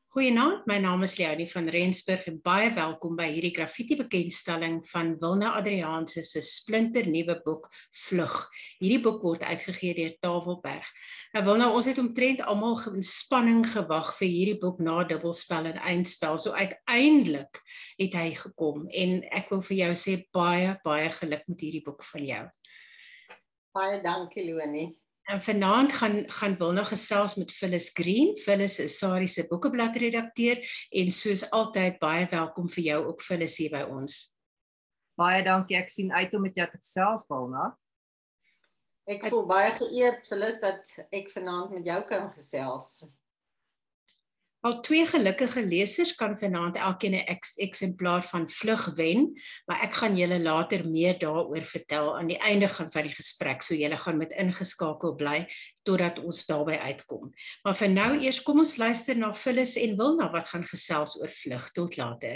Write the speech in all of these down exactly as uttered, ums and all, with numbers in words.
Goeienaand, my naam is Leonie van Rensburg en baie welkom by hierdie graffiti bekendstelling van Wilna Adriaanse se splinternuwe boek Vlug. Hierdie boek word uitgegee deur Tafelberg. Nou Wilna, ons het omtrent almal in spanning gewag vir hierdie boek na dubbelspel en eindspel. So uiteindelik het hy gekom en ek wil vir jou sê baie baie geluk met hierdie boek van jou. Baie dankie Leonie. En vanaand gaan, gaan Wilna gesels met Phyllis Green. Phyllis is Sarie se boekebladredakteur en soos altyd baie welkom vir jou ook Phyllis hier by ons. Baie dankie, ek sien uit om met jou te gesels, Wilna. Ek voel baie geëerd Phyllis dat ek vanaand met jou kan gesels. Al twee gelukkige lesers kan vanaand elkeen 'n ex eksemplaar van Vlug wen, maar ek gaan julle later meer daaroor vertel aan die einde van die gesprek, so julle gaan met ingeskakel bly totdat ons daarby uitkom. Maar vir nou eers kom ons luister na Phyllis en Wilna wat gaan gesels oor Vlug. Tot later.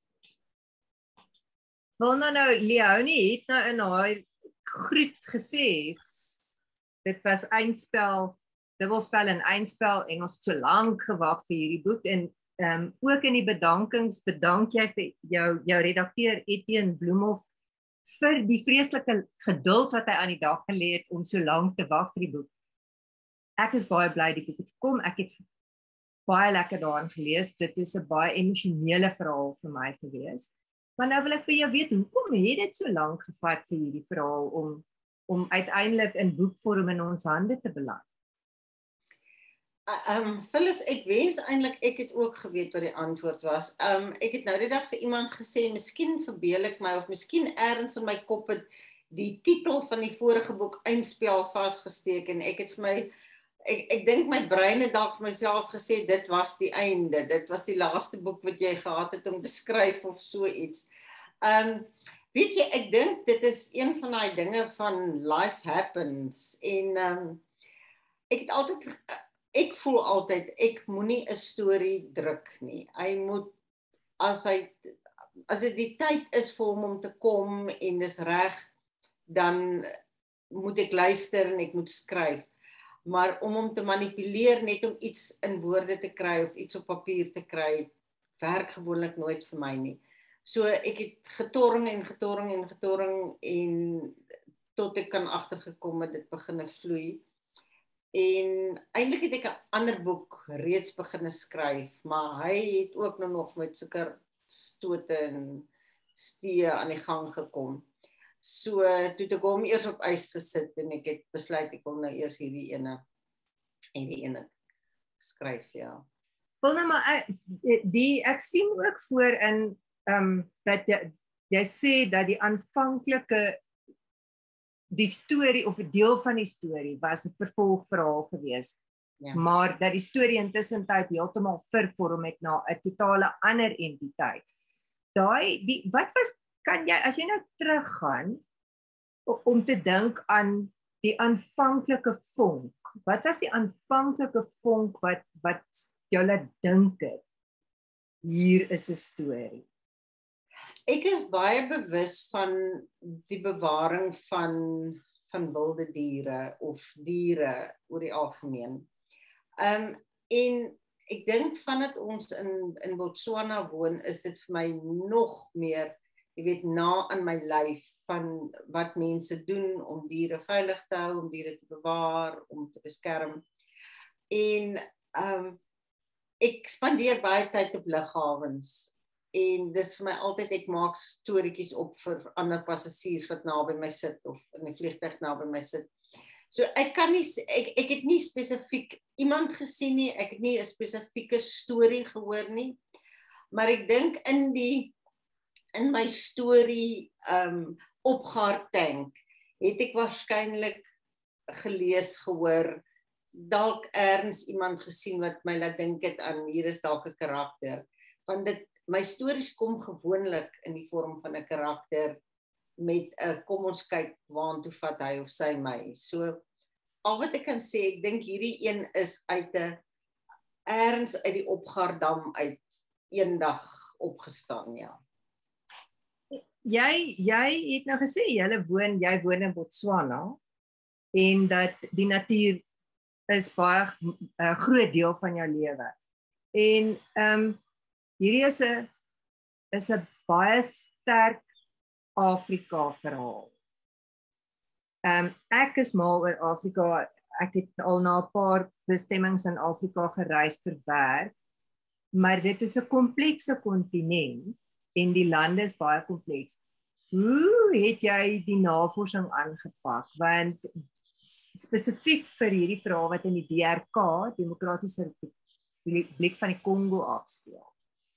Wilna, nou Leonie het nou in haar groet gesê, dit was eindspel, dubbelspel en eindspel en ons het so lank gewag vir hierdie boek en um, ook in die bedankings bedank jy vir jou, jou redakteur Etienne Bloemhof vir die vreeslike geduld wat hy aan die dag gelê het om so lank te wag vir die boek. Ek is baie bly die boek het gekom, ek het baie lekker daarin gelees, dit is 'n baie emosionele verhaal vir my gewees. Maar nou wil ek by jou weet, hoekom het dit so lank gevat vir hierdie verhaal om, om uiteindelik in boekvorm in ons hande te beland? Um, Phyllis, ek wens eintlik ek het ook geweet wat die antwoord was. Um, ek het nou die dag vir iemand gesê, miskien verbeel ek my, of miskien ergens in my kop het die titel van die vorige boek Eindspel vasgesteek, en ek het vir my, ek, ek dink my brein het dalk vir myself gesê, dit was die einde, dit was die laaste boek wat jy gehad het om te skryf of so iets. Um, weet jy, ek dink dit is een van die dinge van life happens, en um, ek het altyd... Ek voel altyd, ek moenie 'n storie druk nie. Hy moet, as hy, as dit die tyd is vir hom om te kom en dis reg, dan moet ek luister en ek moet skryf. Maar om hom te manipuleer net om iets in woorde te kry of iets op papier te kry, werk gewoonlik nooit vir my nie. So ek het getorring en getorring en getorring en tot ek kan agtergekom het dit begine vloei. En eintlik het ek 'n ander boek reeds begin skryf, maar hy het ook nou nog met sulke stote en stee aan die gang gekom. So toe het ek hom eers op ys gesit en ek het besluit ek wil nou eers hierdie ene hierdie ene skryf, ja. Wel nou maar die ek sien ook voor in um, dat jy, jy sê dat die aanvanklike die storie of 'n deel van die storie was 'n vervolgverhaal gewees, ja. Maar dat die storie intussen tyd heeltemal vervorm het na 'n totale ander entiteit. Daai die wat was kan jy as jy nou teruggaan om te dink aan die aanvanklike vonk. Wat was die aanvanklike vonk wat wat jou laat dink het hier is 'n storie? Ek is baie bewus van die bewaring van, van wilde diere of diere oor die algemeen. Um, en ek dink vandat ons in, in Botswana woon, is dit vir my nog meer, jy weet, na in my lyf van wat mense doen om diere veilig te hou, om diere te bewaar, om te beskerm. En um, ek spandeer baie tyd op lughawens. En dis vir my altyd, ek maak storieetjies op vir ander passasiers wat naby my sit, of in die vliegtuig naby my sit. So ek kan nie, ek, ek het nie spesifiek iemand gesien nie, ek het nie 'n spesifieke storie gehoor nie, maar ek dink in die, in my storie, um, Opgaar Tank, het ek waarskynlik gelees, gehoor, dalk ergens iemand gesien wat my laat dink het aan, hier is dalk 'n karakter, want dit my stories kom gewoonlik in die vorm van 'n karakter met 'n kom ons kyk waartoe vat hy of sy my. So al wat ek kan sê, ek dink hierdie een is uit 'n ergens uit die Opgaardam uit eendag opgestaan, ja. Jy jy het nou gesê jy woon jy woon in Botswana en dat die natuur is baie 'n groot deel van jou lewe. En um, hierdie is 'n is 'n baie sterk Afrika verhaal. Um, ek is mal oor Afrika. Ek het al na 'n paar bestemmings in Afrika gereis ter werk, maar dit is 'n komplekse kontinent en die lande is baie kompleks. Hoe het jy die navorsing aangepak? Want spesifiek vir hierdie verhaal wat in die D R K, Demokratiese Republiek van die Kongo afspeel.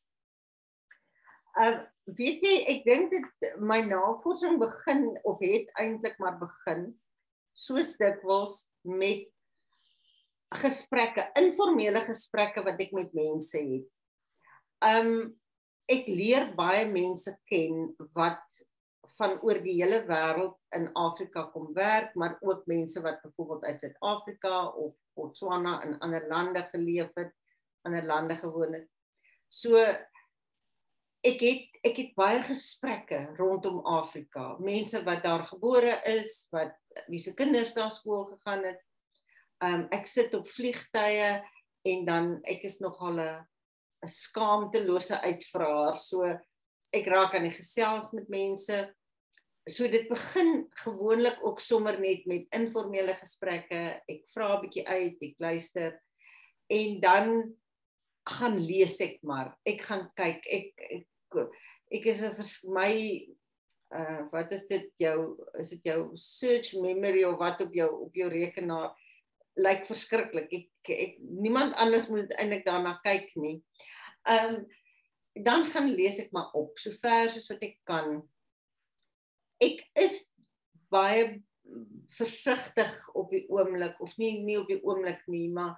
Uh, weet jy, ek dink dat my navorsing begin, of het eintlik maar begin, soos dikwels met gesprekke, informele gesprekke wat ek met mense het. Um, ek leer baie mense ken wat van oor die hele wêreld in Afrika kom werk, maar ook mense wat byvoorbeeld uit Suid-Afrika of Botswana in ander lande geleef het, ander lande gewoon het. So, ek het, ek het baie gesprekke rondom Afrika. Mense wat daar gebore is, wat, wie se kinders daar skool gegaan het. Um, ek sit op vliegtuie en dan, ek is nogal 'n 'n skaamtelose uitvraer, so ek raak aan die gesels met mense. So dit begin gewoonlik ook sommer net met informele gesprekke. Ek vra 'n bietjie uit, ek luister en dan gaan lees ek maar. Ek gaan kyk. Ek ek, ek is 'n my uh, wat is dit jou is dit jou search memory of wat op jou op jou rekenaar lyk verskriklik. Ek ek niemand anders moet eintlik daarna kyk nie. Ehm um, dan gaan lees ek maar op so ver soos wat ek kan. Ek is baie versigtig op die oomblik, of nie nie op die oomblik nie, maar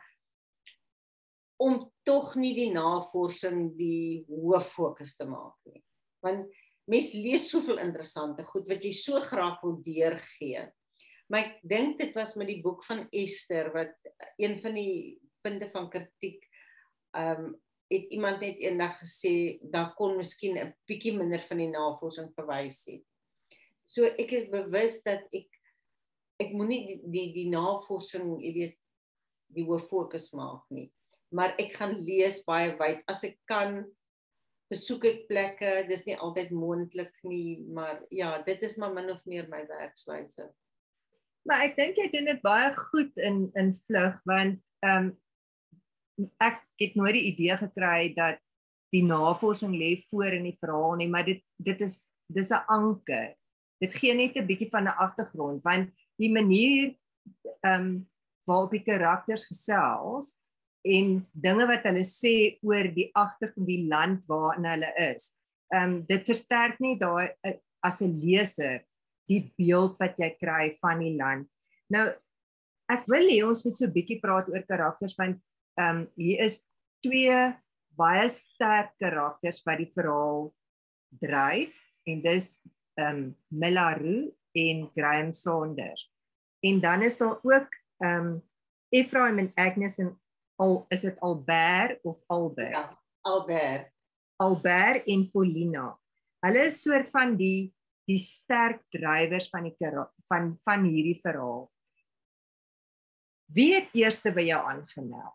om tog nie die navorsing die hoof fokus te maak nie. Want mens lees soveel interessante goed wat jy so graag wil deurgee. Maar ek dink dit was met die boek van Esther, wat een van die punte van kritiek, um, het iemand net eendag gesê, daar kon miskien 'n bietjie minder van die navorsing verwys het. So ek is bewus dat ek, ek moenie die, die, die navorsing, jy weet, die hoof fokus maak nie. Maar ek gaan lees baie wyd. As ek kan, besoek ek plekke, dis nie altyd moontlik nie, maar ja, dit is maar min of meer my werkswyse. Maar ek dink jy doen dit baie goed in in vlug, want um, ek het nooit die idee gekry dat die navorsing lê voor in die verhaal nie, maar dit dit is dis 'n anker. Dit gee net 'n bietjie van 'n agtergrond, want die manier um, waarop die karakters gesels en dinge wat hulle sê oor die agtergrond, die land waarin hulle is, um, dit versterk nie daai as 'n leser die beeld wat jy kry van die land. Nou, ek wil hê ons moet so 'n bietjie praat oor karakters, want um, hier is twee baie sterk karakters wat die verhaal dryf, en dis um, Milla Roux en Graham Saunders. En dan is daar ook um, Ephraim en Agnes, en al, is dit Albert of Albert? Ja, Albert. Albert en Paulina. Hulle is soort van die die sterk drywers van die van van hierdie verhaal. Wie het eerste by jou aangemeld?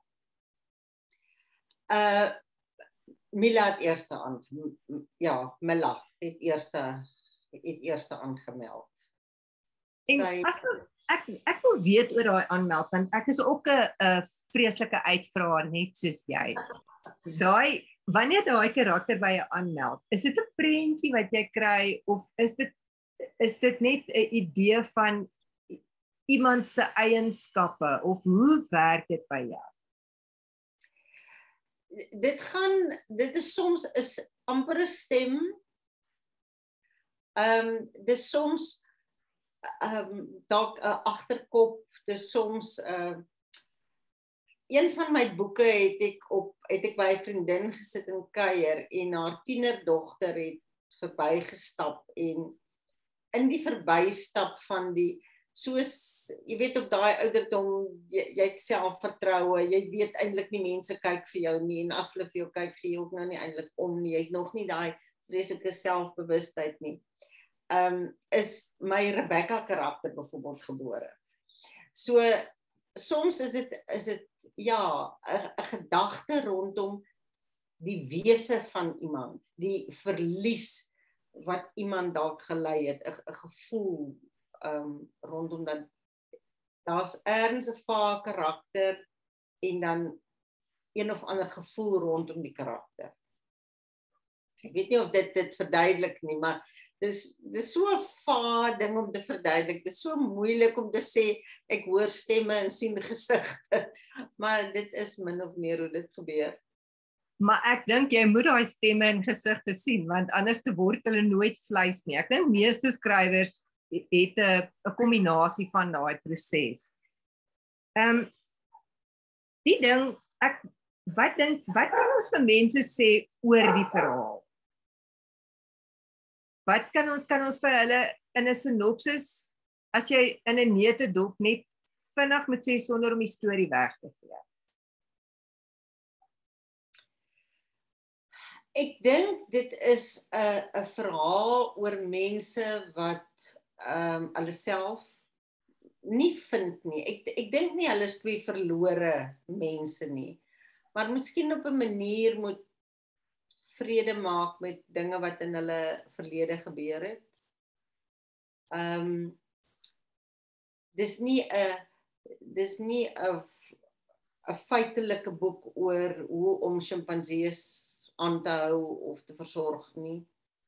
Uh Milla het eerste aangemeld. Ja, Milla het eerste het eerste aangemeld. En Sy as ek ek wil weet oor daai aanmeld, want ek is ook 'n 'n vreeslike uitvraer net soos jy. Daai Wanneer daai karakter by jou aanmeld, is dit 'n prentjie wat jy kry, of is dit is dit net 'n idee van iemand se eienskappe, of hoe werk dit by jou? Dit gaan dit is soms is amper 'n stem. Ehm um, dis soms ehm um, dalk 'n agterkop, dis soms ehm uh, een van my boeke het ek op het ek by 'n vriendin gesit en kuier, en haar tienerdogter het verbygestap, en in die verbystap van die, soos jy weet, op daai ouderdom, jy, jy het selfvertroue, jy weet eintlik nie mense kyk vir jou nie, en as hulle vir jou kyk, gee jy ook nou nie eintlik om nie, jy het nog nie daai vreeslike selfbewustheid nie. Um, is my Rebecca karakter byvoorbeeld gebore. So soms is dit is dit ja, 'n gedagte rondom die wese van iemand, die verlies wat iemand dalk gelei het, 'n gevoel um, rondom dat daar's ergens 'n vaar karakter en dan een of ander gevoel rondom die karakter. Ek weet nie of dit dit verduidelik nie, maar dis dis so 'n vaar ding om te verduidelik. Dit is so moeilik om te sê ek hoor stemme en sien gesigte, maar dit is min of meer hoe dit gebeur. Maar ek dink jy moet daai stemme en gesigte sien, want anders te word hulle nooit vleis nie. Ek dink meeste skrywers het 'n 'n kombinasie van daai proses. Ehm um, die ding ek wat dink wat kan ons vir mense sê oor die verhaal? Wat kan ons kan ons vir hulle in 'n sinopsis, as jy in 'n neutedop net vinnig moet sê sonder om die storie weg te gee? Ek dink dit is 'n 'n verhaal oor mense wat ehm um, hulle self nie vind nie. Ek ek dink nie hulle is twee verlore mense nie, maar miskien op 'n manier moet vrede maak met dinge wat in hulle verlede gebeur het. Ehm um, dis nie 'n dis nie 'n 'n feitelike boek oor hoe om sjimpansees aan te hou of te versorg nie.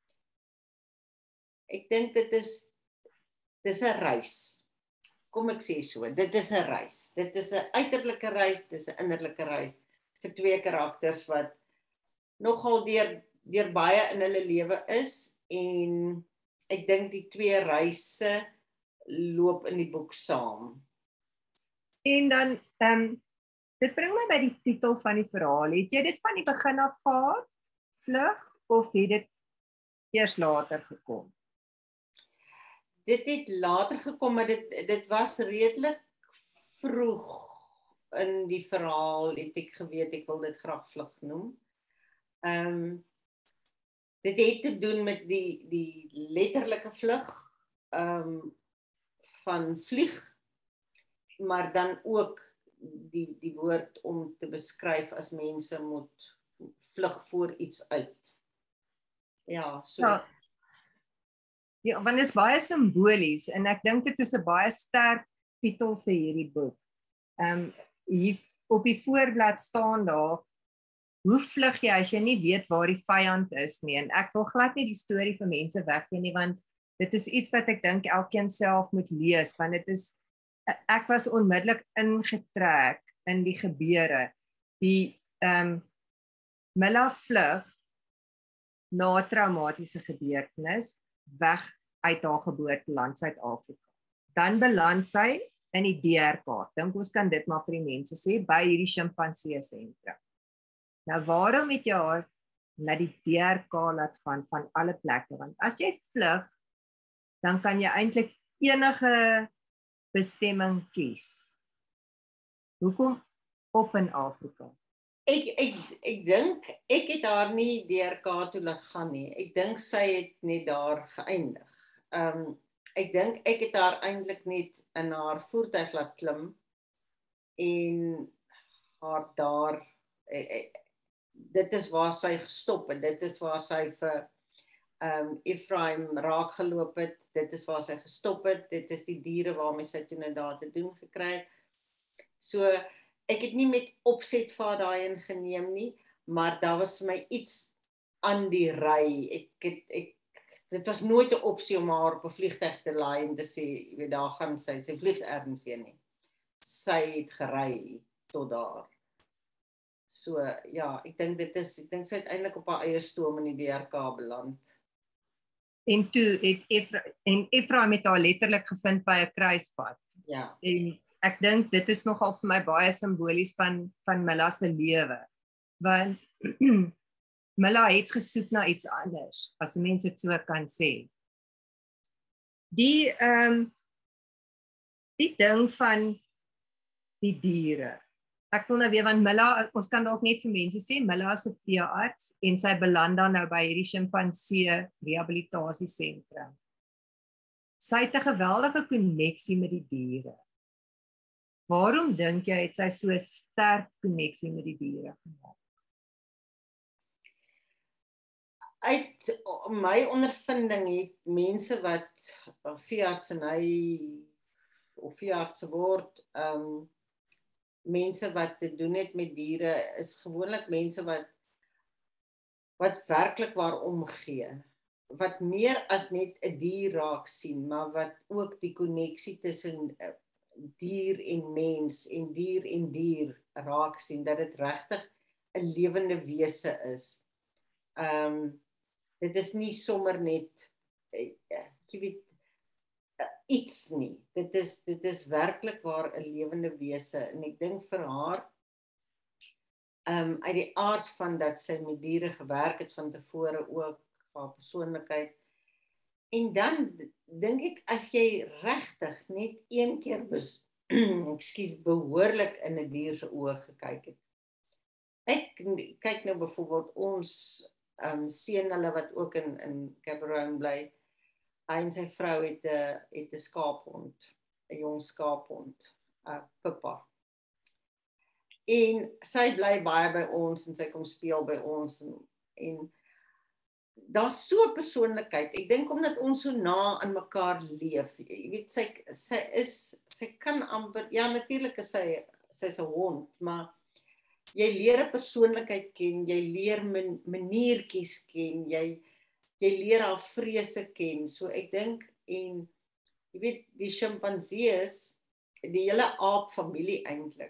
Ek dink dit is dis 'n reis. Kom ek sê so, dit is 'n reis. Dit is 'n uiterlike reis, dis 'n innerlike reis vir twee karakters wat nogal deur deur baie in hulle lewe is, en ek dink die twee reise loop in die boek saam. En dan ehm um, dit bring my by die titel van die verhaal. Het jy dit van die begin af gehad, Vlug, of het dit eers later gekom? Dit het later gekom, maar dit dit was redelik vroeg in die verhaal, het ek geweet ek wil dit graag Vlug noem. Ehm um, dit het te doen met die die letterlike vlug ehm um, van vlieg, maar dan ook die die woord om te beskryf as mense moet vlug voor iets uit. Ja, so. Ja, ja, want dit is baie simbolies en ek dink dit is 'n baie sterk titel vir hierdie boek. Ehm um, hier op die voorblad staan daar: hoe vlug jy as jy nie weet waar die vyand is nie? En ek wil glad nie die storie vir mense weggee nie, want dit is iets wat ek dink elkeen self moet lees, want dit is ek was onmiddellik ingetrek in die gebeure. Die ehm um, Milla vlug na 'n traumatiese gebeurtenis weg uit haar geboorteland Suid-Afrika. Dan beland sy in die D R K. Dink ons kan dit maar vir die mense sê, by hierdie sjimpansee sentrum. Nou waarom het jy haar na die D R K laat gaan van alle plekke? Want as jy vlug, dan kan jy eintlik enige bestemming kies. Hoekom op in Afrika? Ek ek ek dink ek het haar nie D R K toe laat gaan nie. Ek dink sy het net daar geëindig. Ehm um, ek dink ek het haar eintlik net in haar voertuig laat klim en haar daar ek, ek, dit is waar sy gestop het. Dit is waar sy vir ehm um, Ephraim raak geloop het. Dit is waar sy gestop het. Dit is die diere waarmee sy toe net daar te doen gekry het. So ek het nie met opset vir daai ingeneem nie, maar daar was vir my iets aan die ry. Ek het ek dit was nooit 'n opsie om haar op 'n vliegtuig te laai en te sê, jy weet, daar gaan sy, sy vlieg ergens heen nie. Sy het gery tot daar. So ja, ek dink dit is ek dink sy het eintlik op haar eie stoom in die D R K beland. En toe het Efra en Ephraim het haar letterlik gevind by 'n kruispunt. Ja. En ek dink dit is nogal vir my baie simbolies van van Milla se lewe. Want Milla het gesoek na iets anders, as mense dit so kan sê. Die ehm um, die ding van die diere. Ek wil nou weer, want Milla, ons kan dalk net vir mense sê, Milla is 'n veearts en sy beland dan nou by hierdie sjimpansee rehabilitasiesentrum. Sy het 'n geweldige koneksie met die diere. Waarom dink jy het sy so sterk koneksie met die diere gemaak? uit my ondervinding het mense wat veeartseny of veeartse word, um, mense wat te doen het met diere, is gewoonlik mense wat wat werklik waar omgee, wat meer as net 'n dier raak sien, maar wat ook die koneksie tussen dier en mens en dier en dier raak sien, dat dit regtig 'n lewende wese is. Um, dit is nie sommer net uh, jy weet, uh, iets nie. Dit is, dit is werklik waar 'n lewende wese, en ek dink vir haar, um, uit die aard van dat sy met diere gewerk het van tevore ook, haar persoonlikheid, en dan dink ek, as jy regtig net een keer bes, ekskuus, behoorlik in 'n dier se oë gekyk het. Ek kyk nou byvoorbeeld ons um, seun hulle wat ook in, in Gaborone bly, hy en sy vrou het 'n het 'n skaaphond, 'n jong skaaphond, 'n uh, Pippa. En sy bly baie by ons, en sy kom speel by ons, en, en daar's so 'n persoonlikheid. Ek dink omdat ons so na aan mekaar leef, jy weet, sy, sy is, sy kan amper, ja natuurlik is sy, sy's 'n hond, maar jy leer 'n persoonlikheid ken, jy leer man, maniertjies ken, jy, jy leer haar vrese ken, so ek dink, en jy weet, die sjimpansees, die hele aapfamilie eintlik,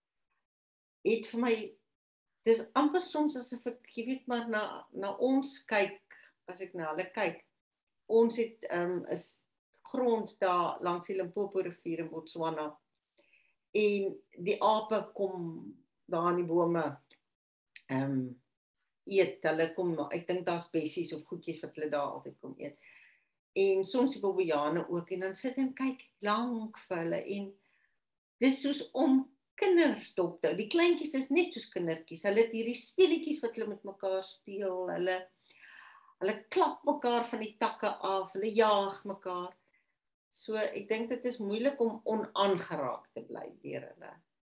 het vir my, dis amper soms asof ek, jy weet, maar na, na ons kyk, as ek na hulle kyk, ons het, um, is grond daar langs die Limpopo rivier in Botswana, en die ape kom daar in die bome, um, eet, hulle kom, ek dink daar's bessies of goedjies wat hulle daar altyd kom eet, en soms die bobbejane ook, en dan sit en kyk lank vir hulle, en dis soos om kinders dop te hou. Die kleintjies is net soos kindertjies, hulle het hierdie speletjies wat hulle met mekaar speel, hulle, hulle klap mekaar van die takke af, hulle jaag mekaar, so ek dink dit is moeilik om onaangeraak te bly deur hulle.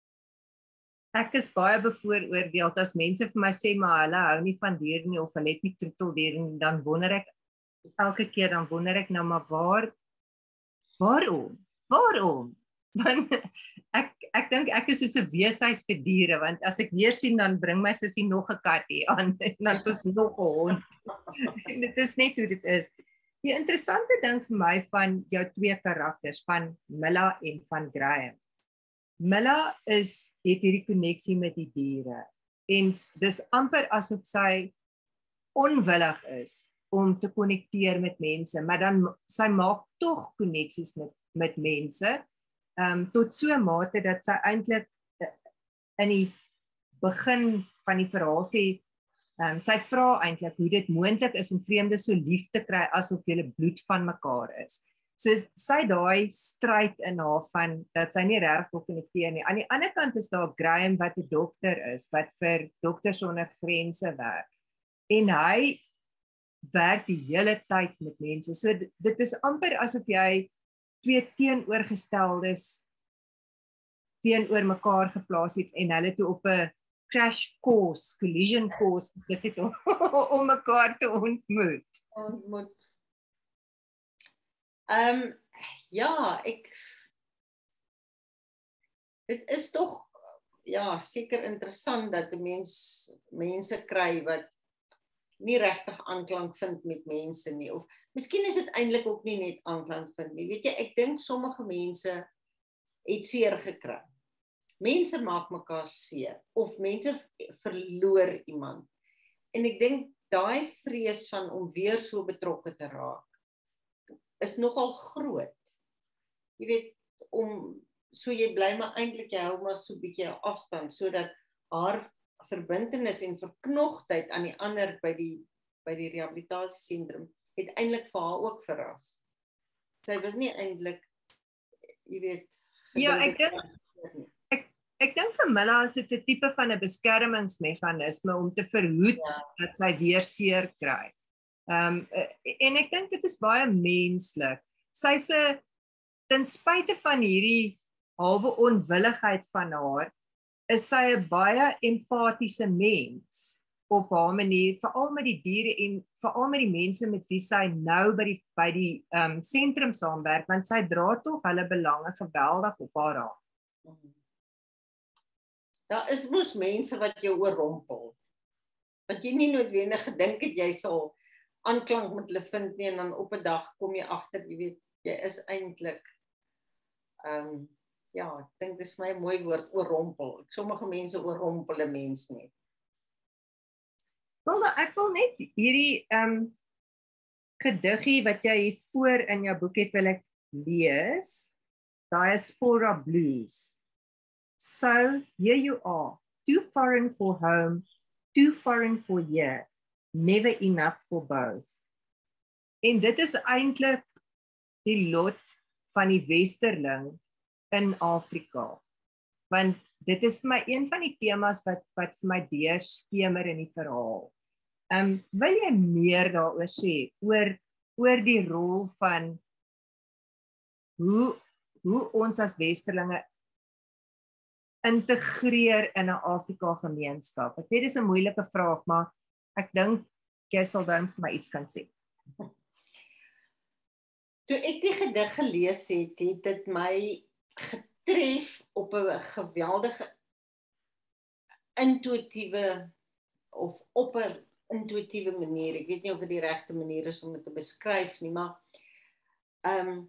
Ek is baie bevooroordeeld as mense vir my sê, maar hulle hou nie van diere nie, of hulle het nie troeteldiere nie, dan wonder ek, elke keer dan wonder ek nou, maar waar, waarom? Waarom? Want ek, ek dink ek is soos 'n weeshuis vir diere, want as ek weer sien, dan bring my sussie nog 'n kat hier aan, en dan is nog 'n hond. En dit is net hoe dit is. Die interessante ding vir my van jou twee karakters, van Milla en van Graham, Milla is, het hierdie koneksie met die diere, en dis amper asof sy onwillig is om te konnekteer met mense, maar dan sy maak tog koneksies met, met mense, um, tot so 'n mate dat sy eintlik in die begin van die verhaal sê, um, sy vra eintlik hoe dit moontlik is om vreemdes so lief te kry asof julle bloed van mekaar is. So sy daai stryd in haar van dat sy nie reg wil konnekteer nie. Aan die ander kant is daar Graham wat 'n dokter is, wat vir Dokters Sonder Grense werk. En hy werk die hele tyd met mense. So dit is amper asof jy twee teenoorgesteldes teenoor mekaar geplaas het en hulle toe op 'n crash course, collision course, dit het om, om mekaar te ontmoet. Ontmoet. Ehm um, ja, ek dit is tog ja, seker interessant dat die mens mense kry wat nie regtig aanklank vind met mense nie, of miskien is dit eintlik ook nie net aanklank vind nie. Weet jy, ek dink sommige mense het seer gekry. Mense maak mekaar seer, of mense verloor iemand. En ek dink daai vrees van om weer so betrokke te raak is nogal groot. Jy weet, om so jy bly maar eintlik jy hou maar so 'n bietjie afstand sodat haar verbintenis en verknogtheid aan die ander by die by die rehabilitasiesentrum het eintlik vir haar ook verras. Sy was nie eintlik, jy weet, ja, ek dink ek ek dink vir Milla is dit 'n tipe van 'n beskermingsmeganisme om te verhoed ja. dat sy weer seer kry. Ehm um, en ek dink dit is baie menslik. Sy's 'n ten spyte van hierdie halwe onwilligheid van haar, is sy 'n baie empatiese mens, op haar manier, veral met die diere en veral met die mense met wie sy nou by die by die um, sentrum saamwerk, want sy dra tog hulle belange geweldig op haar aan. Daar is mos mense wat jou oorrompel. Wat jy nie noodwendig gedink het jy sal aanklank met hulle vind nie, en dan op 'n dag kom jy agter, jy weet, jy is eintlik um, ja, ek dink dis my 'n mooi woord, oorrompel. Sommige mense oorrompel 'n mens nie. Wel, ek wil net hierdie um, gediggie wat jy voor in jou boek het, wil ek lees. Diaspora Blues. So, here you are, too foreign for home, too foreign for here, never enough for both. En dit is eintlik die lot van die westerling in Afrika. Want dit is vir my een van die temas wat, wat vir my deurskemer in die verhaal. Um, wil jy meer daaroor sê, oor, oor die rol van hoe, hoe ons as westerlinge integreer in 'n Afrika gemeenskap? Ek weet dis 'n moeilike vraag, maar ek dink jy sal dan vir my iets kan sê. Toe ek die gedig gelees het, het dit my getref op 'n geweldige intuïtiewe of op 'n intuïtiewe manier. Ek weet nie of dit die regte manier is om dit te beskryf nie, maar um,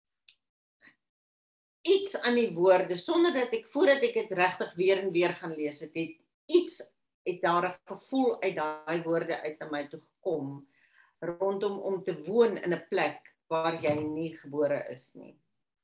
iets aan die woorde, sonder dat ek, voordat ek dit regtig weer en weer gaan lees het, het iets, het daar 'n gevoel uit daai woorde uit na my toe gekom, rondom om te woon in 'n plek waar jy nie gebore is nie.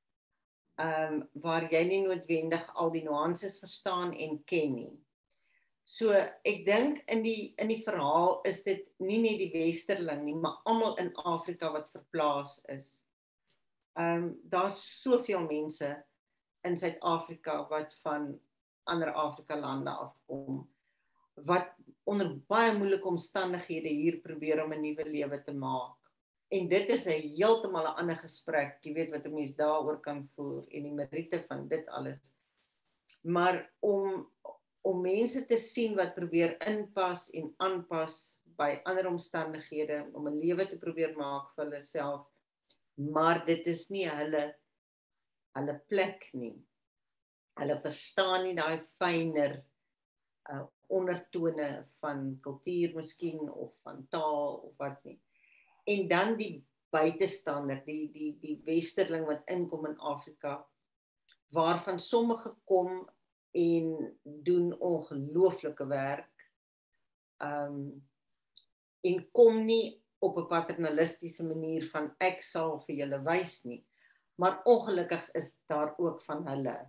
Um, waar jy nie noodwendig al die nuances verstaan en ken nie. So, ek dink in die, in die verhaal is dit nie net die westerling nie, maar almal in Afrika wat verplaas is. Um, daar's soveel mense in Suid-Afrika wat van ander Afrika lande afkom, wat onder baie moeilike omstandighede hier probeer om 'n nuwe lewe te maak. En dit is 'n heeltemal 'n ander gesprek, jy weet wat 'n mens daaroor kan voer en die meriete van dit alles. Maar om om mense te sien wat probeer inpas en aanpas by ander omstandighede, om 'n lewe te probeer maak vir hulle self, maar dit is nie hulle hulle plek nie. Hulle verstaan nie daai fynere uh, ondertone van kultuur miskien, of van taal, of wat nie. En dan die buitestander, die, die, die westerling wat inkom in Afrika, waarvan sommige kom en doen ongelooflike werk, um, en kom nie op 'n paternalistiese manier van ek sal vir julle wys nie, maar ongelukkig is daar ook van hulle.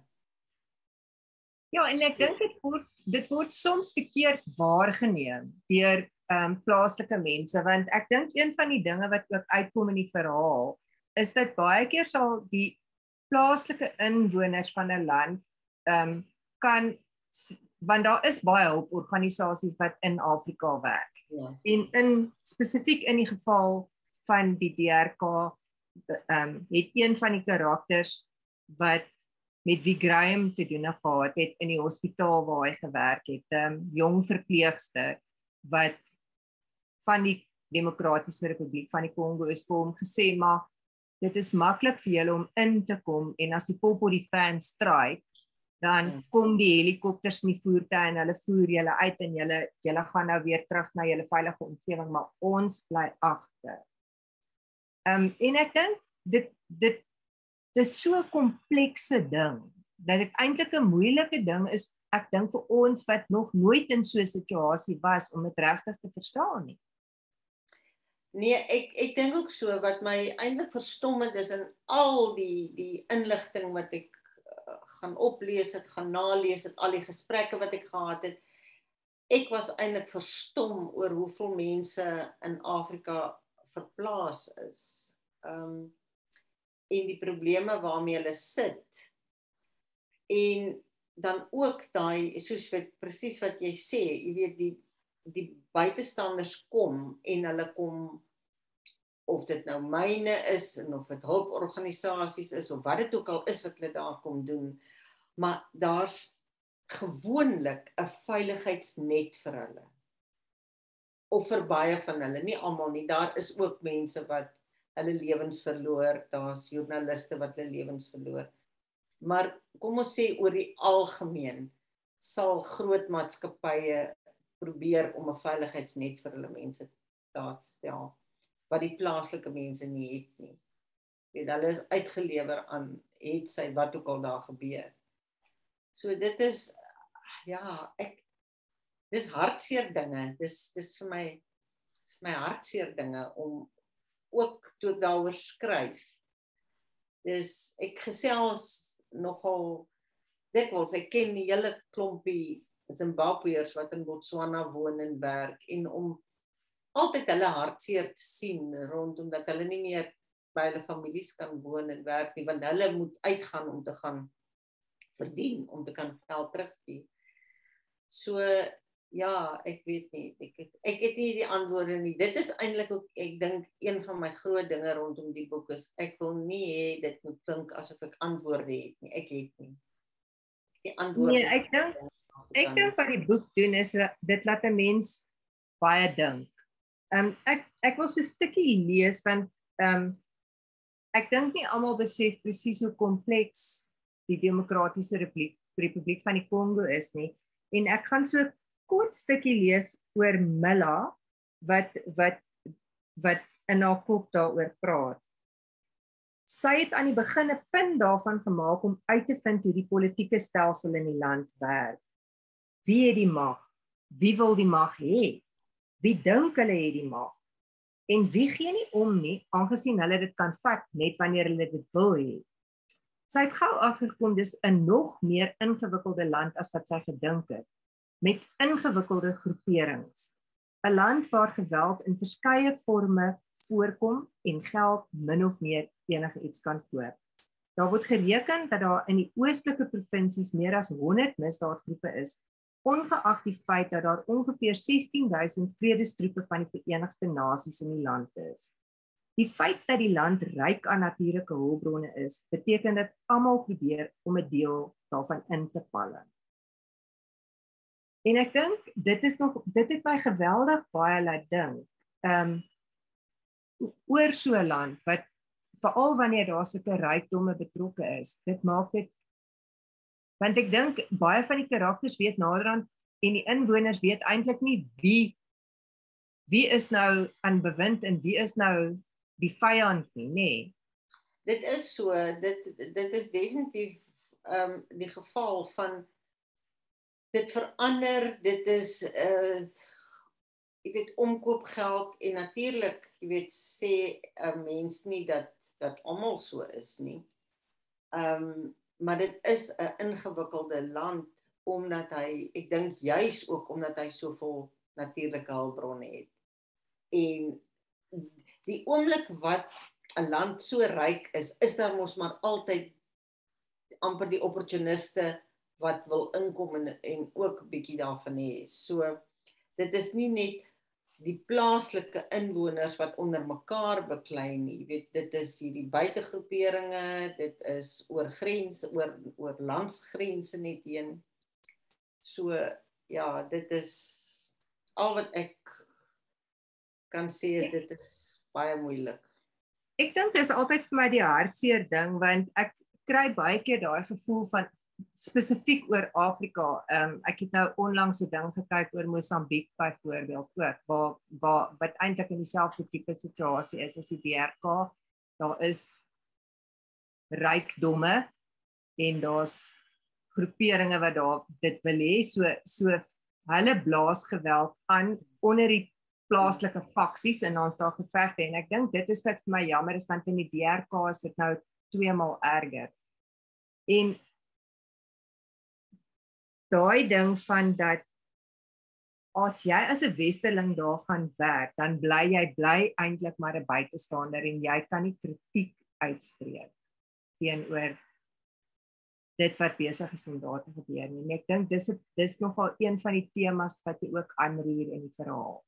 Ja, en ek dink dit word, dit word soms verkeerd waargeneem deur um, plaaslike mense, want ek dink een van die dinge wat ook uitkom in die verhaal, is dat baie keer sal die plaaslike inwoners van 'n land um, kan, want daar is baie hulporganisasies wat in Afrika werk. Ja. En in spesifiek in die geval van die D R K, um, het een van die karakters wat met wie Graham te doen gehad het in die hospitaal waar hy gewerk het, 'n um, jong verpleegster wat van die Demokratiese Republiek van die Kongo is, vir hom gesê, maar dit is maklik vir julle om in te kom, en as die popo die fans stryk, dan hmm. kom die helikopters in die voertuie en hulle voer julle uit en julle, julle gaan nou weer terug na julle veilige omgewing, maar ons bly agter. Um, en ek dink, dit, dit, dit is so 'n komplekse ding, dat dit eintlik 'n moeilike ding is, ek dink vir ons wat nog nooit in so 'n situasie was, om dit regtig te verstaan nie. Nee, ek, ek dink ook so, wat my eintlik verstom het, is in al die, die inligting wat ek uh, gaan oplees het, gaan nalees het, al die gesprekke wat ek gehad het, ek was eintlik verstom oor hoeveel mense in Afrika verplaas is. Um, en die probleme waarmee hulle sit. En dan ook daai, soos wat, presies wat jy sê, jy weet, die, die buitestanders kom, en hulle kom, of dit nou myne is, en of dit hulporganisasies is, of wat dit ook al is wat hulle daar kom doen, maar daar's gewoonlik 'n veiligheidsnet vir hulle. of vir baie van hulle, nie almal nie, daar is ook mense wat hulle lewens verloor, daar's joernaliste wat hulle lewens verloor. Maar kom ons sê oor die algemeen sal groot maatskappye probeer om 'n veiligheidsnet vir hulle mense daar te stel, wat die plaaslike mense nie het nie. Weet, hulle is uitgelewer aan het sy wat ook al daar gebeur. So dit is, ja, ek, dis hartseer dinge, dis, dis vir my, dis vir my hartseer dinge, om ook toe ek daaroor skryf. Dis, ek gesels nogal dikwels, ek ken die hele klompie Zimbabweërs wat in Botswana woon en werk, en om altyd hulle hartseer te sien, rondom dat hulle nie meer by hulle families kan woon en werk nie, want hulle moet uitgaan om te gaan verdien, om te kan geld terugstuur. So, ja, ek weet nie, ek het, ek het nie die antwoorde nie. Dit is eintlik ook, ek dink, een van my groot dinge rondom die boek is, ek wil nie hê dit moet klink asof ek antwoorde het nie, ek het nie. Die antwoorde. Nee, ek dink, ek dink wat die boek doen is, dit laat 'n mens baie dink. Um, ek, ek wil so 'n stukkie lees, want um, ek dink nie almal besef presies hoe kompleks die Demokratiese Republiek, Republiek van die Kongo is nie, en ek gaan so 'n kort stukkie lees oor Milla, wat, wat, wat in haar kop daaroor praat. Sy het aan die begin 'n punt daarvan gemaak om uit te vind hoe die politieke stelsel in die land werk. Wie het die mag? Wie wil die mag hê? Wie dink hulle het die mag? En wie gee nie om nie, aangesien hulle dit kan vat net wanneer hulle dit wil hê. Sy het gou agtergekom dis 'n nog meer ingewikkelde land as wat sy gedink het, met ingewikkelde groeperings. 'n Land waar geweld in verskeie forme voorkom en geld min of meer enige iets kan koop. Daar word gereken dat daar in die oostelike provinsies meer as honderd misdaadgroepe is, ongeag die feit dat daar ongeveer sestien duisend vredestroepe van die Verenigde Nasies in die land is. Die feit dat die land ryk aan natuurlike hulpbronne is, beteken dat almal probeer om 'n deel daarvan in te palle. En ek dink dit is nog dit het my geweldig baie laat dink. Ehm um, oor so 'n land wat veral wanneer daar sulke rykdomme betrokke is, dit maak dit, want ek dink baie van die karakters weet naderhand en die inwoners weet eintlik nie wie wie is nou aan bewind en wie is nou die vyand nie, nê. Nee. Dit is so, dit dit is definitief ehm um, die geval van dit verander, dit is uh jy weet omkoopgeld en natuurlik, jy weet sê 'n mens nie dat dat almal so is nie. Ehm um, maar dit is 'n ingewikkelde land omdat hy, ek dink juis ook omdat hy soveel natuurlike hulpbronne het. En die oomblik wat 'n land so ryk is, is daar mos maar altyd amper die opportuniste wat wil inkom en, en ook 'n bietjie daarvan hê. So dit is nie net die plaaslike inwoners wat onder mekaar beklei nie. Jy weet, dit is hierdie buitegroeperinge, dit is oor grense, oor oor landsgrense net heen. So ja, dit is al wat ek kan sê is dit is baie moeilik. Ek dink dis altyd vir my die hartseer ding, want ek kry baie keer daai gevoel van spesifiek oor Afrika. Um, ek het nou onlangs 'n ding gekyk oor Mosambiek byvoorbeeld ook, waar, waar wat eintlik in dieselfde tipe situasie is as die D R K. Daar is rykdomme en daar's groeperinge wat daar dit wil hê, so so hulle blaas geweld aan onder die plaaslike faksies en dan's daar gevegte en ek dink dit is wat vir my jammer is, want in die D R K is dit nou twee maal erger. En daai ding van dat as jy as 'n westerling daar gaan werk, dan bly jy bly eintlik maar 'n buitestander en jy kan nie kritiek uitspreek teenoor dit wat besig is om daar te gebeur nie. En ek dink dis dis nogal een van die temas wat jy ook aanroer in die verhaal.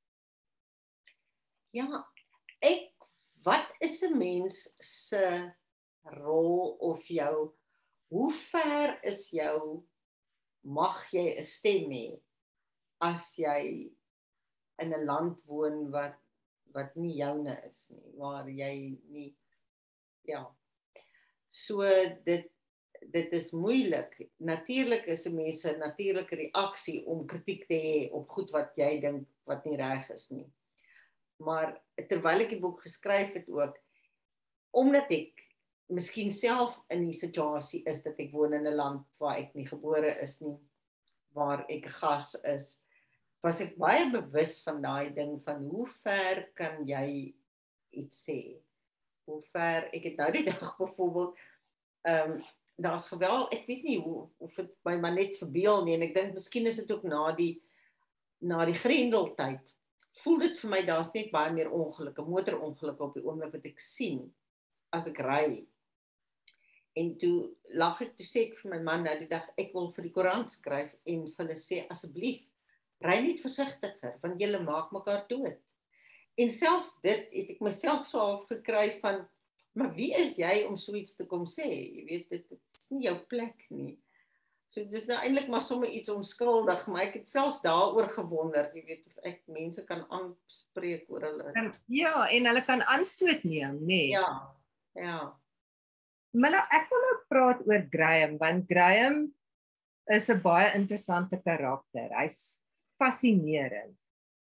Ja, ek wat is 'n mens se rol of jou hoe ver is jou mag jy 'n stem hê as jy in 'n land woon wat wat nie joune is nie, waar jy nie ja. So dit dit is moeilik. Natuurlik is 'n mens 'n natuurlike reaksie om kritiek te hê op goed wat jy dink wat nie reg is nie. Maar terwyl ek die boek geskryf het ook, omdat ek miskien self in die situasie is dat ek woon in 'n land waar ek nie gebore is nie, waar ek gas is, was ek baie bewus van daai ding van hoe ver kan jy iets sê? Hoe ver, ek het nou die dag byvoorbeeld, um, daar's geweld, ek weet nie hoe, of het my maar net verbeel nie, en ek dink miskien is dit ook na die, na die Grendeltyd, voel dit vir my, daar's net baie meer ongelukke, motorongelukke op die oomblik wat ek sien, as ek ry. En toe lag ek, toe sê ek vir my man nou die dag, ek wil vir die koerant skryf, en vir hulle sê, asseblief, ry net versigtiger, want julle maak mekaar dood. En selfs dit het ek myself so half gekry van, maar wie is jy om so iets te kom sê? Jy weet, dit, dit is nie jou plek nie. So dis nou eintlik maar sommer iets onskuldig, maar ek het selfs daaroor gewonder, jy weet, of ek mense kan aanspreek oor hulle. En, ja, en hulle kan aanstoot neem, nee. Ja, ja. Maar nou, ek wil nou praat oor Graham, want Graham is 'n baie interessante karakter. Hy's fascinerend.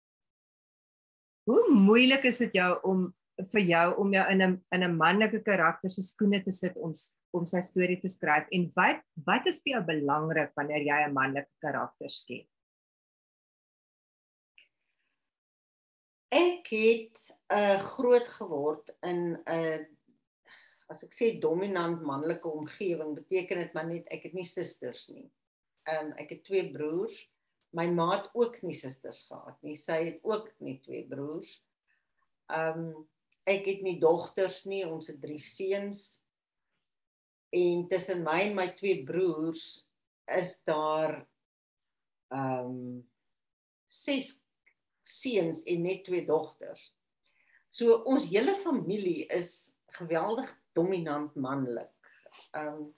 Hoe moeilik is dit jou om vir jou om jou in 'n in 'n manlike karakter se skoene te sit om om sy storie te skryf, en wat wat is vir jou belangrik wanneer jy 'n manlike karakter skep? Ek het uh, groot geword in 'n uh, as ek sê dominant manlike omgewing, beteken dit maar net ek het nie susters nie. Um, ek het twee broers. My ma het ook nie susters gehad nie. Sy het ook nie twee broers. Um, ek het nie dogters nie, ons het drie seuns. En tussen my en my twee broers is daar um, ses seuns en net twee dogters. So ons hele familie is geweldig dominant manlik. Um,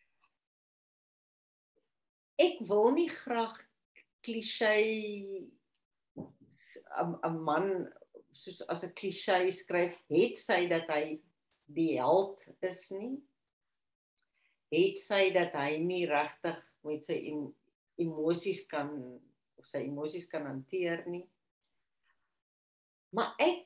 ek wil nie graag cliché 'n man soos as 'n cliché skryf, het sy dat hy die held is nie. Het sy dat hy nie regtig met sy emosies kan of sy emosies kan hanteer nie. Maar ek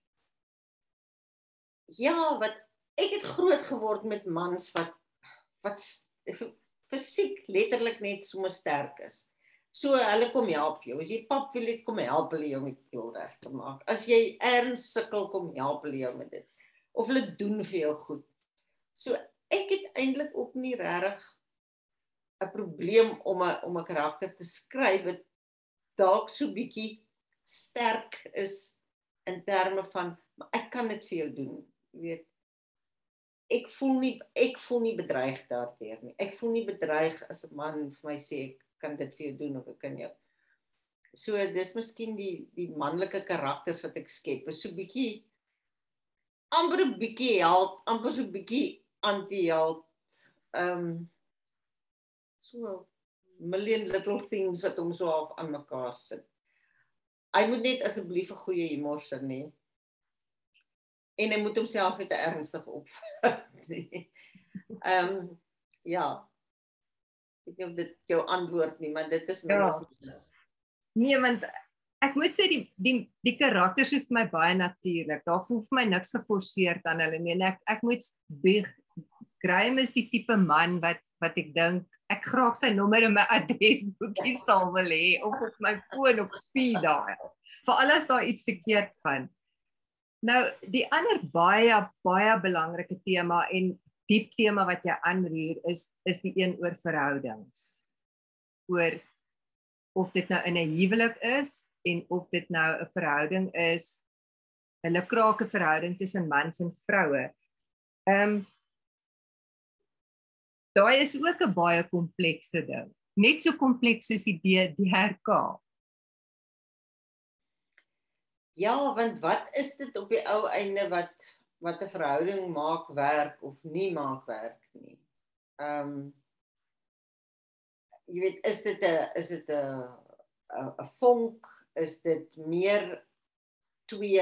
ja, wat ek het groot geword met mans wat wat fisiek letterlik net so sterk is. So hulle kom help jou. As jy pap wil het, kom help hulle jou met jou reg te maak. As jy erns sukkel, kom help hulle jou met dit. Of hulle doen vir jou goed. So ek het eintlik ook nie regtig 'n probleem om 'n om 'n karakter te skryf wat dalk so bietjie sterk is in terme van, maar ek kan dit vir jou doen. Jy weet, ek voel nie ek voel nie bedreig daardeur nie. Ek voel nie bedreig as 'n man vir my sê ek kan dit vir jou doen of ek kan jou. So dis miskien die die manlike karakters wat ek skep, is so bietjie amper 'n bietjie help, amper so bietjie anti-help. Um so million little things wat hom so half aan mekaar sit. Hy moet net asseblief 'n goeie humor sin hê. En hy moet homself net ernstig opvat. um ja. Ek weet nie of dit jou antwoord nie, maar dit is my ja. Nee, want ek moet sê die die die karakters is my baie natuurlik. Daar voel vir my niks geforseerd aan hulle nie. En ek ek moet Graham is die tipe man wat wat ek dink ek graag sy nommer in my adresboekie sal wil hê of op my foon op speed dial. Veral as daar iets verkeerd gaan. Nou die ander baie baie belangrike tema en diep tema wat jy aanroer is is die een oor verhoudings. Oor of dit nou in 'n huwelik is en of dit nou 'n verhouding is, 'n lukrake verhouding tussen mans en vroue. Ehm um, daai is ook 'n baie komplekse ding. Net so kompleks soos die D D R K. Ja, want wat is dit op die ou einde wat wat 'n verhouding maak werk of nie maak werk nie? Ehm um, jy weet, is dit 'n is dit 'n 'n vonk, is dit meer twee,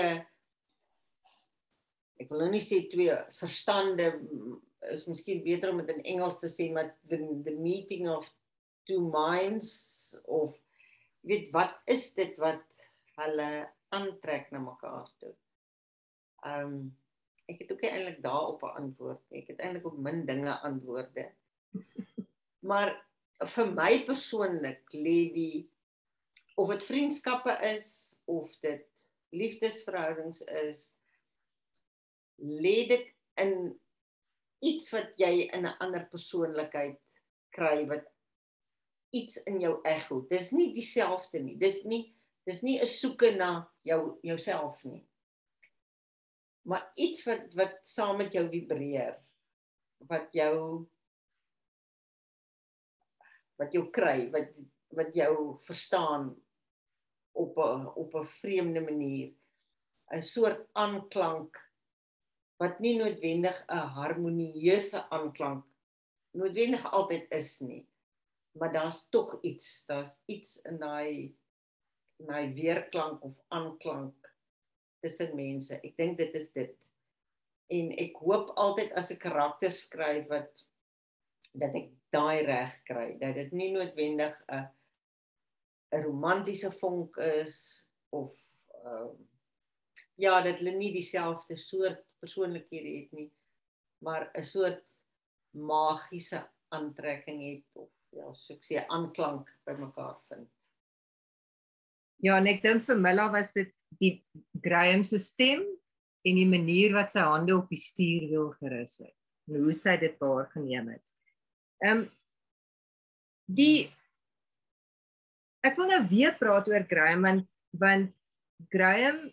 ek wil nou nie sê twee verstande, is miskien beter om dit in Engels te sê, maar the, the meeting of two minds, of weet wat is dit wat hulle aantrek na mekaar toe. Um, ek het ook nie eintlik daarop 'n antwoord nie. Ek het eintlik op min dinge antwoorde. Maar vir my persoonlik lê die, of dit vriendskappe is, of dit liefdesverhoudings is, lê dit in iets wat jy in 'n ander persoonlikheid kry, wat iets in jou ego. Dis nie dieselfde nie. Dis nie dis nie 'n soeke na jou jouself nie. Maar iets wat wat saam met jou vibreer, wat jou wat jou kry, wat wat jou verstaan op 'n op 'n vreemde manier, 'n soort aanklank wat nie noodwendig 'n harmonieuse aanklank noodwendig altyd is nie, maar daar's tog iets, daar's iets in daai in daai weerklank of aanklank tussen mense. Ek dink dit is dit. En ek hoop altyd as ek karakters skryf wat dat ek daai reg kry, dat dit nie noodwendig 'n 'n romantiese vonk is of uh, ja, dat hulle nie dieselfde soort persoonlikhede het nie, maar 'n soort magiese aantrekking het of ja, so ek sê aanklank by mekaar vind. Ja, en ek dink vir Milla was dit die Graham se stem en die manier wat sy hande op die stuurwiel gerus het en hoe sy dit waargeneem het. Ehm um, die ek wil nou weer praat oor Graham want want Graham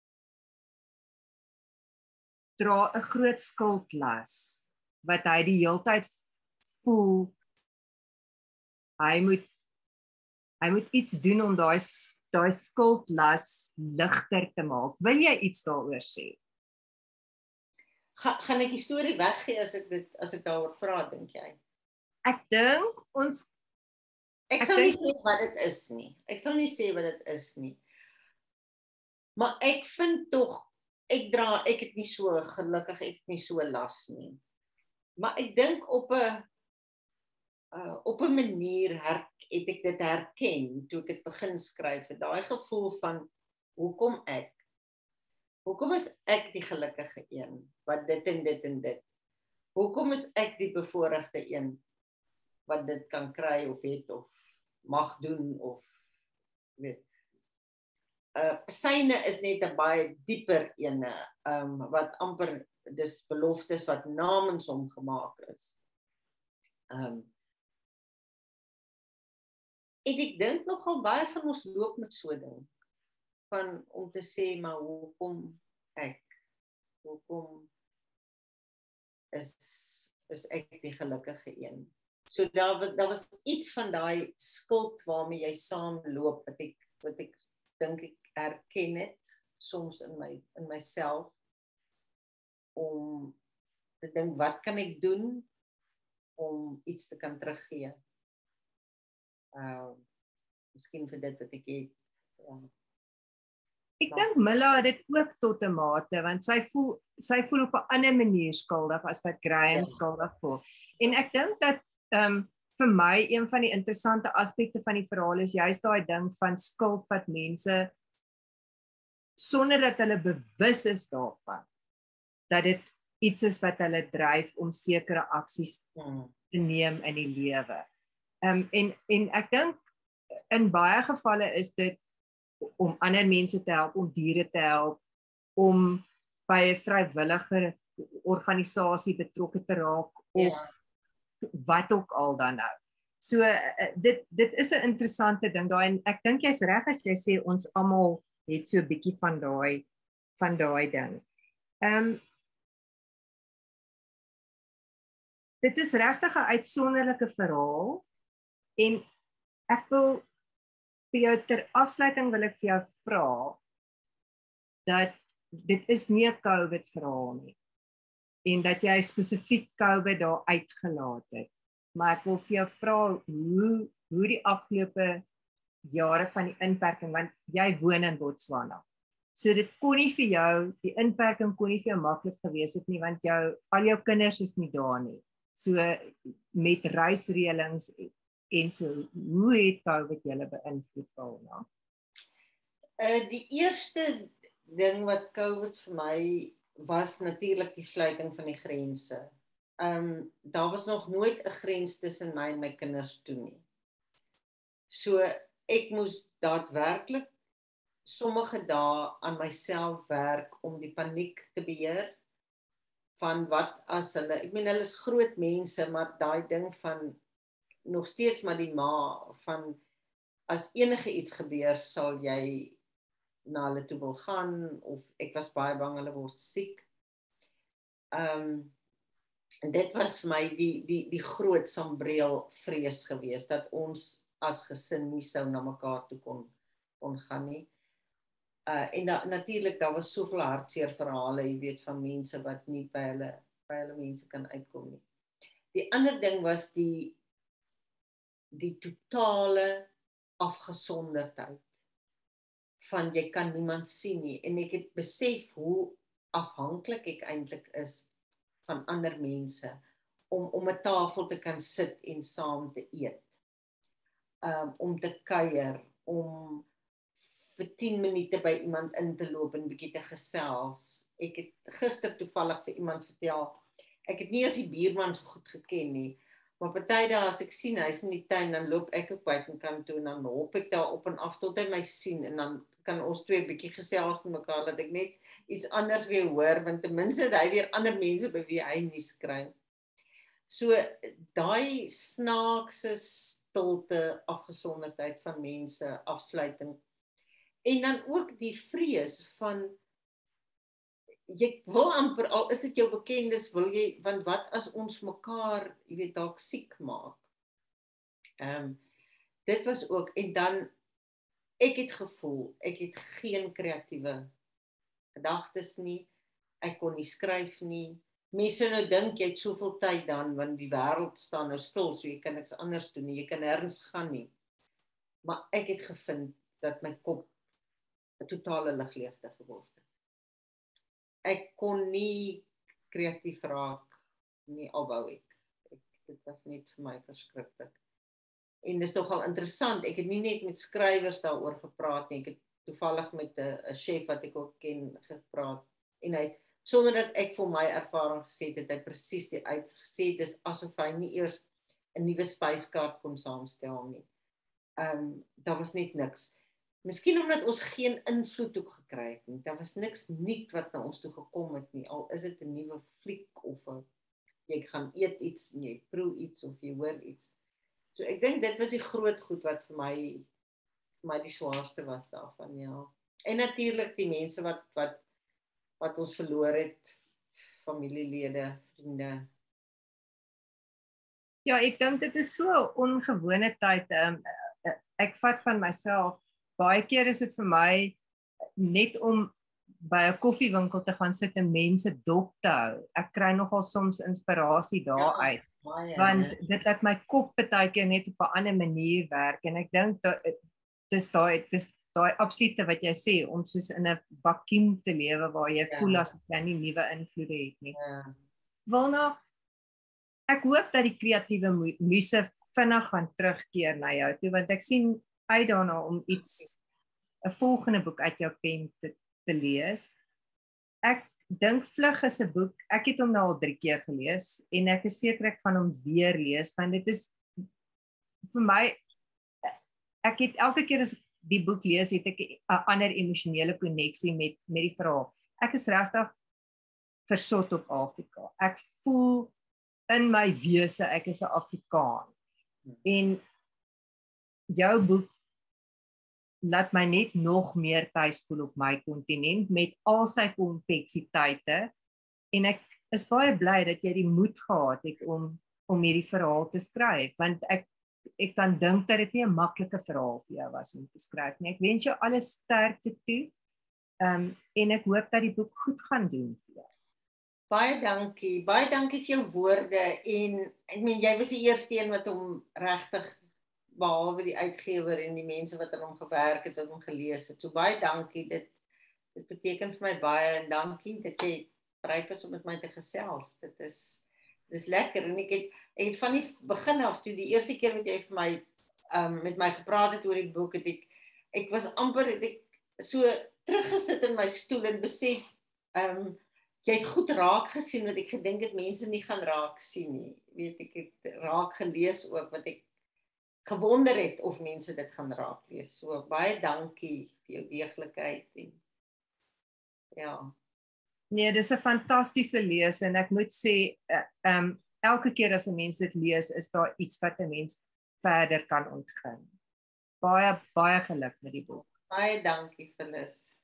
dra 'n groot skuldlas wat hy die heeltyd voel hy moet hy moet iets doen om daai daai skuldlas ligter te maak. Wil jy iets daaroor sê? Ga, gaan ek die storie weggee as ek dit as ek daaroor praat, dink jy? Ek dink ons Ek, ek sal nie sê wat dit is nie. Ek sal nie sê wat dit is nie. Maar ek vind tog ek dra ek het nie so gelukkig ek het nie so las nie. Maar ek dink op 'n uh, op 'n manier her, het ek dit herken toe ek dit begin skryf. Daai gevoel van hoekom ek? Hoekom is ek die gelukkige een wat dit en dit en dit? Hoekom is ek die bevoorregte een wat dit kan kry of het of mag doen of weet. Uh, syne is net 'n baie dieper ene, um, wat amper dis beloftes wat namens hom gemaak is. Um, en ek dink nogal baie van ons loop met so 'n ding van om te sê maar hoekom ek? Hoekom is is ek die gelukkige een? So daar daar was iets van daai skuld waarmee jy saamloop wat ek wat ek dink ek erken het soms in my in myself om te dink wat kan ek doen om iets te kan teruggee. Uh, miskien vir dit wat ek het. Ja. Ek dink Milla het dit ook tot 'n mate want sy voel sy voel op 'n ander manier skuldig as wat Graham ja. skuldig voel. En ek dink dat ehm um, vir my een van die interessante aspekte van die verhaal is juist daai ding van skuld wat mense sonder dat hulle bewus is daarvan dat dit iets is wat hulle dryf om sekere aksies te neem in die lewe. Ehm um, en en ek dink in baie gevalle is dit om ander mense te help, om diere te help, om by 'n vrywillige organisasie betrokke te raak of ja. wat ook al dan nou. So dit dit is 'n interessante ding daai en ek dink jy's reg as jy sê ons almal het so 'n bietjie van daai van daai ding. Ehm um, dit is regtig 'n uitsonderlike verhaal en ek wil vir jou ter afsluiting wil ek vir jou vra dat dit is nie 'n COVID verhaal nie en dat jy spesifiek COVID daar uitgelaat het. Maar ek wil vir jou vra hoe hoe die afgelope jare van die inperking, want jy woon in Botswana. So dit kon nie vir jou, die inperking kon nie vir jou maklik gewees het nie, want jou, al jou kinders is nie daar nie. So met reisreëlings en so, hoe het COVID julle beïnvloed daarna? Uh, die eerste ding wat COVID vir my was natuurlik die sluiting van die grense. Um, daar was nog nooit 'n grens tussen my en my kinders toe nie. So ek moes daadwerklik sommige dae aan myself werk om die paniek te beheer van wat as hulle, ek meen hulle is groot mense, maar daai ding van nog steeds maar die ma van as enige iets gebeur sal jy na hulle toe wil gaan, of ek was baie bang hulle word siek. Um, en dit was vir my die, die, die groot sambreel vrees geweest, dat ons as gesin nie sou na mekaar toe kon, kon gaan nie. Uh, en da, natuurlik, daar was soveel hartseer verhale, jy weet, van mense wat nie by hulle, by hulle mense kan uitkom nie. Die ander ding was die, die totale afgesonderdheid van jy kan niemand sien nie, en ek het besef hoe afhanklik ek eintlik is van ander mense, om, om 'n tafel te kan sit en saam te eet, um, om te kuier, om vir tien minute by iemand in te loop en 'n bietjie te gesels. Ek het gister toevallig vir iemand vertel, ek het nie as die buurman so goed geken nie, maar party dae as ek sien, hy is in die tuin, dan loop ek ook buitekant toe, en dan hop ek daar op en af, tot hy my sien, en dan kan ons twee 'n bietjie gesels met mekaar, dat ek net iets anders weer hoor, want ten minste het hy weer ander mense by wie hy nuus kry. So, daai snaakse stilte, afgesonderdheid van mense, afsluiting, en dan ook die vrees van, jy wil amper, al is dit jou bekendes, wil jy, want wat as ons mekaar, jy weet, dalk siek maak. Um, dit was ook, en dan, ek het gevoel, ek het geen kreatiewe gedagtes nie, ek kon nie skryf nie, mense nou dink, jy het soveel tyd dan, want die wêreld staan nou stil, so jy kan niks anders doen nie, jy kan nêrens gaan nie, maar ek het gevind, dat my kop 'n totale ligleegte geword het. Ek kon nie kreatief raak nie, al wou ek. ek. Dit was net vir my verskriklik. En dit is nogal interessant, ek het nie net met skrywers daaroor gepraat nie, ek het toevallig met 'n chef wat ek ook ken gepraat, en hy het, sonder dat ek vir my ervaring gesê het, het hy presies die uitgesê, dis asof hy nie eers 'n nuwe spyskaart kon saamstel nie. Um, daar was net niks. Miskien omdat ons geen invloed ook gekry het nie. Daar was niks nuut wat na ons toe gekom het nie. Al is dit 'n nuwe fliek of 'n jy gaan eet iets, en jy proe iets of jy hoor iets. So ek dink dit was die groot goed wat vir my vir my die swaarste was daarvan, ja. En natuurlik die mense wat wat wat ons verloor het, familielede, vriende. Ja, ek dink dit is so 'n ongewone tyd. Um, ek vat van myself, baie keer is dit vir my net om by 'n koffiewinkel te gaan sit en mense dop te hou. Ek kry nogal soms inspirasie daaruit, Ja, want dit laat my kop partykeer net op 'n ander manier werk, en ek dink dis daai dis daai absolute wat jy sê, om soos in 'n vakuum te lewe waar jy Ja. voel asof jy nie nuwe invloede het nie. Ja. Wilna, ek hoop dat die kreatiewe mu- muse vinnig gaan terugkeer na jou toe, want ek sien uit daarna om iets, 'n volgende boek uit jou pen te, te lees. Ek dink Vlug is 'n boek, ek het hom nou al drie keer gelees, en ek is seker ek gaan hom weer lees, want dit is vir my, ek het elke keer as ek die boek lees, het ek 'n ander emosionele koneksie met, met die verhaal. Ek is regtig versot op Afrika. Ek voel in my wese, ek is 'n Afrikaan. En jou boek laat my net nog meer tuis voel op my kontinent, met al sy kompleksiteite, en ek is baie bly dat jy die moed gehad het om, om hierdie verhaal te skryf, want ek, ek kan dink dat dit nie 'n maklike verhaal vir jou was om te skryf nie. Ek wens jou alle sterkte toe, um, en ek hoop dat die boek goed gaan doen vir jou. Baie dankie, baie dankie vir jou woorde, en ek meen, jy was die eerste een wat hom regtig behalwe die uitgewer en die mense wat aan hom gewerk het, wat hom gelees het. So baie dankie, dit, dit beteken vir my baie, en dankie dat jy bereid was om met my te gesels. Dit is, dit is lekker, en ek het, ek het van die begin af, toe die eerste keer wat jy vir my, um, met my gepraat het oor die boek, het ek, ek was amper, het ek so teruggesit in my stoel en besef, um, jy het goed raak gesien wat ek gedink het mense nie gaan raak sien nie. Weet ek het raak gelees ook wat ek gewonder het of mense dit gaan raak lees. So baie dankie vir jou deeglikheid en ja. Nee, dis 'n fantastiese lees en ek moet sê uh, um, elke keer as 'n mens dit lees, is daar iets wat 'n mens verder kan ontgin. Baie baie geluk met die boek. Baie dankie Phyllis.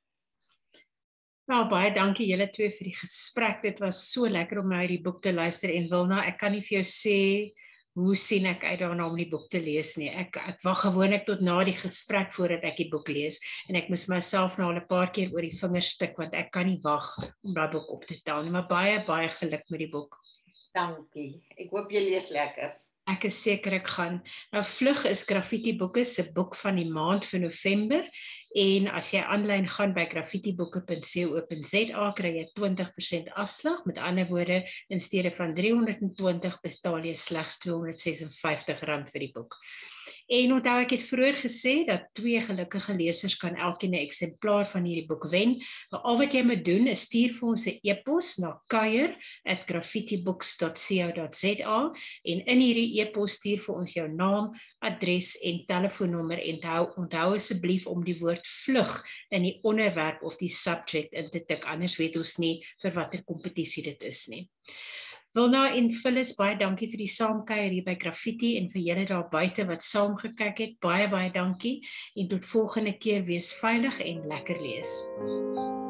Nou, baie dankie julle twee vir die gesprek. Dit was so lekker om na hierdie boek te luister en Wilna, ek kan nie vir jou sê hoe sien ek uit daarna om die boek te lees nie. Ek ek wag gewoonlik tot na die gesprek voordat ek die boek lees en ek moes myself nou al 'n paar keer oor die vingers stik want ek kan nie wag om daai boek op te tel nie, maar baie baie geluk met die boek. Dankie. Ek hoop jy lees lekker. Ek is seker ek gaan. Nou Vlug is Graffiti Boeke se boek van die maand vir November en as jy aanlyn gaan by graffitiboeke punt co punt za kry jy twintig persent afslag. Met ander woorde, in steede van driehonderdtwintig betaal jy slegs tweehonderdsesenvyftig rand vir die boek. En onthou ek het vroeër gesê dat twee gelukkige lesers kan elkeen 'n eksemplaar van hierdie boek wen. Maar al wat jy moet doen is stuur vir ons 'n e-pos na kuier at graffitibooks dot co dot za en in hierdie e-pos stuur vir ons jou naam, adres en telefoonnommer en onthou, onthou asseblief om die woord vlug in die onderwerp of die subject in te tik, anders weet ons nie vir watter kompetisie dit is nie. Wilna en Phyllis, baie dankie vir die saamkuier hier by Graffiti en vir julle daar buite wat saam gekyk het. Baie baie dankie en tot volgende keer, wees veilig en lekker lees.